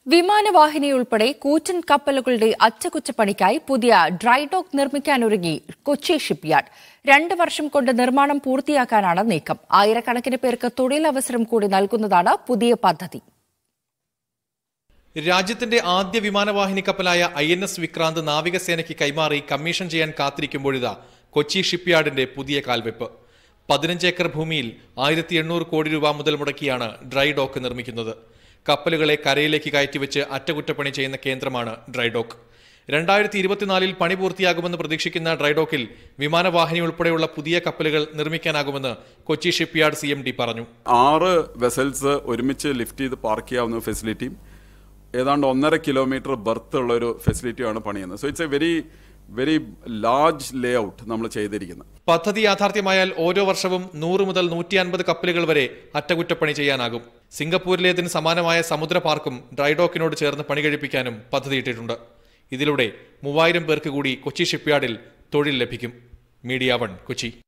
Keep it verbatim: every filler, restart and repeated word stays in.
വിമാനവാഹിനി ഉൾപ്പെടെ കൂറ്റൻ കപ്പലുകളുടെ അറ്റകുറ്റപ്പണിക്കായി പുതിയ ഡ്രൈ ഡോക്ക് നിർമ്മിക്കാനൊരുങ്ങി കൊച്ചി ഷിപ്പ്യാർഡ്. രണ്ട് വർഷം കൊണ്ട് നിർമ്മാണം പൂർത്തിയാക്കാനാണ് നീക്കം. ആയിരക്കണക്കിന് പേർക്ക് തൊഴിലവസരം കൂടി നൽകുന്നതാണ് പുതിയ പദ്ധതി. രാജ്യത്തിന്റെ ആദ്യ വിമാനവാഹിനി കപ്പലായ ഐ എൻ എസ് വിക്രാന്ത് നാവികസേനയ്ക്ക് കൈമാറി കമ്മീഷൻ ചെയ്യാൻ കാത്തിരിക്കുമ്പോഴിതാ കൊച്ചി ഷിപ്പ്യാർഡിന്റെ പുതിയ കാൽവെപ്പ്. പതിനഞ്ച് ഏക്കർ ഭൂമിയിൽ ആയിരത്തി എണ്ണൂറ് കോടി രൂപ മുതൽ മുടക്കിയാണ് ഡ്രൈ ഡോക്ക് നിർമ്മിക്കുന്നത്. കപ്പലുകളെ കരയിലേക്ക് കയറ്റിവെച്ച് അറ്റകുറ്റപ്പണി ചെയ്യുന്ന കേന്ദ്രമാണ് ഡ്രൈ ഡോക്ക്. രണ്ടായിരത്തി ഇരുപത്തിനാലിൽ പണി പൂർത്തിയാകുമെന്ന് പ്രതീക്ഷിക്കുന്ന ഡ്രൈ ഡോക്കിൽ വിമാനവാഹിനി ഉൾപ്പെടെയുള്ള പുതിയ കപ്പലുകൾ നിർമ്മിക്കാനാകുമെന്ന് Kochi shipyard C M D പറഞ്ഞു. ആറ് വെസൽസ് ഒരുമിച്ച് ലിഫ്റ്റ് ചെയ്ത് പാർക്ക് ചെയ്യാവുന്ന ഫെസിലിറ്റിയും ഏതാണ്ട് ഒന്നര കിലോമീറ്റർ ബർത്ത് ഉള്ള ഒരു ഫെസിലിറ്റിയാണ് പണിയുന്നത്. So it's a very very large layout നമ്മൾ ചെയ്തിരിക്കുന്നത്. പദ്ധതി യാഥാർത്ഥ്യമായാൽ ഓരോ വർഷവും നൂറ് മുതൽ നൂറ്റി അൻപത് കപ്പലുകൾ വരെ അറ്റകുറ്റപ്പണി ചെയ്യാനാകും. സിംഗപ്പൂരിലേതിന് സമാനമായ സമുദ്ര പാർക്കും ഡ്രൈഡോക്കിനോട് ചേർന്ന് പണി കഴിപ്പിക്കാനും പദ്ധതിയിട്ടിട്ടുണ്ട്. ഇതിലൂടെ മൂവായിരം പേർക്ക് കൂടി കൊച്ചി ഷിപ്പ്യാർഡിൽ തൊഴിൽ ലഭിക്കും. Media one, Kochi.